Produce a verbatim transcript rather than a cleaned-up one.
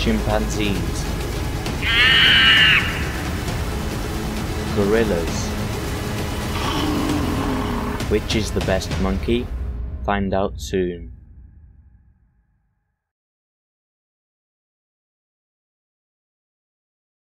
chimpanzees, gorillas. Which is the best monkey? Find out soon.